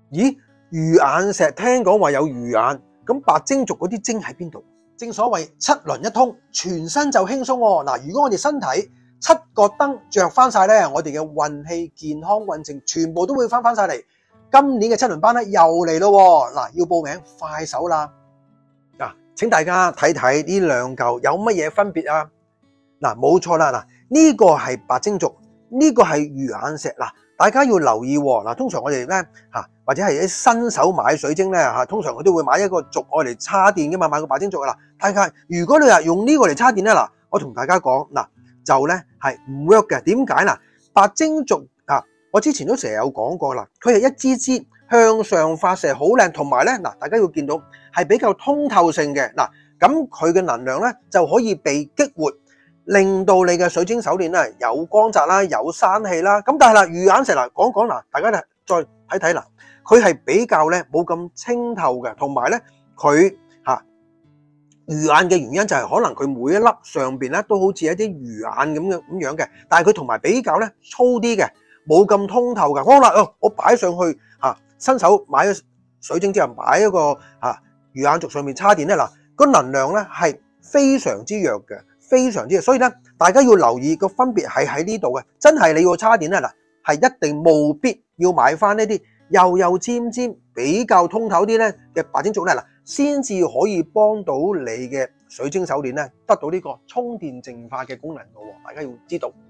咦，魚眼石聽講話有魚眼，咁白晶族嗰啲晶喺邊度？正所謂七輪一通，全身就輕鬆喎。嗱，如果我哋身體7個燈着翻晒咧，我哋嘅運氣、健康、運程全部都會翻晒嚟。今年嘅7輪班咧又嚟咯，嗱，要報名快手啦。嗱，請大家睇睇呢兩嚿有乜嘢分別啊？嗱，冇錯啦，嗱，呢個係白晶族，呢個係魚眼石。嗱，大家要留意喎。嗱，通常我哋咧或者係啲新手買水晶咧通常佢都會買一個族愛嚟叉電嘅嘛，買個白晶族㗎啦。大家如果你話用呢個嚟叉電咧，嗱，我同大家講嗱，就咧係唔 work 嘅。點解嗱？白晶族我之前都成日有講過啦，佢係一支支向上發射，好靚，同埋咧嗱，大家要見到係比較通透性嘅嗱，咁佢嘅能量咧就可以被激活，令到你嘅水晶手鏈咧有光澤啦，有生氣啦。咁但係啦，魚眼石嗱，講嗱，大家咧再睇睇嗱，佢係比較咧冇咁清透嘅，同埋咧佢魚眼嘅原因就係可能佢每一粒上邊咧都好似一啲魚眼咁樣嘅，但係佢同埋比較咧粗啲嘅。冇咁通透㗎。好啦，我擺上去新手買咗水晶之後擺一個魚眼族上面叉電咧，嗱，個能量咧係非常之弱嘅，非常之弱。所以咧大家要留意個分別係喺呢度嘅。真係你要叉電咧嗱，係一定務必要買翻呢啲幼尖尖比較通透啲咧嘅白晶族咧嗱，先至可以幫到你嘅水晶手鏈咧得到呢個充電淨化嘅功能㗎喎。大家要知道。